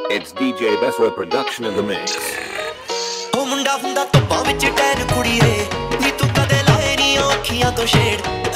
It's DJ Besra production in the mix. ਉਹ ਮੁੰਡਾ ਹੁੰਦਾ ਧੁੱਪਾਂ ਵਿੱਚ ਟੈਨ ਕੁੜੀਏ ਨੀ ਤੂੰ ਕਦੇ ਲਾਏ ਨੀ ਅੱਖੀਆਂ ਤੋਂ ਸ਼ੇਡ